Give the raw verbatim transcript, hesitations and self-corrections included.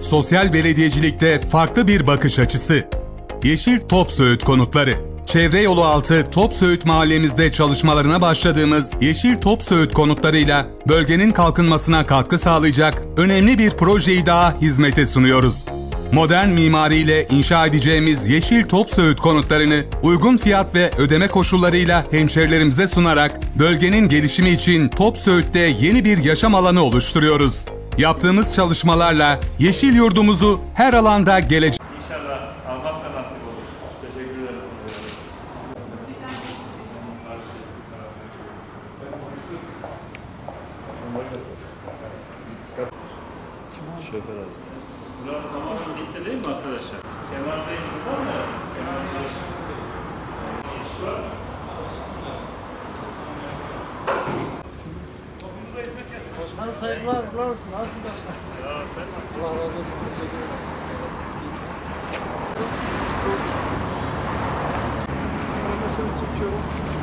Sosyal belediyecilikte farklı bir bakış açısı. Yeşil Topsöğüt Konutları. Çevre Yolu altı Topsöğüt mahallemizde çalışmalarına başladığımız Yeşil Topsöğüt konutlarıyla bölgenin kalkınmasına katkı sağlayacak önemli bir projeyi daha hizmete sunuyoruz. Modern mimariyle inşa edeceğimiz Yeşil Topsöğüt konutlarını uygun fiyat ve ödeme koşullarıyla hemşerilerimize sunarak bölgenin gelişimi için Topsöğüt'te yeni bir yaşam alanı oluşturuyoruz. Yaptığımız çalışmalarla yeşil yurdumuzu her alanda gelecek. İnşallah almak da nasip olur. Teşekkür ederim. Şoför abi. Burak tamam bitti değil mi arkadaşlar? Kemal Bey burada mı? Kemal Bey. İş var. Osman'ım saygılar, bular olsun. Nasılsın başkan? Ya sen nasılsın? Allah razı olsun. Teşekkür ederim. Sonra şöyle çekiyorum.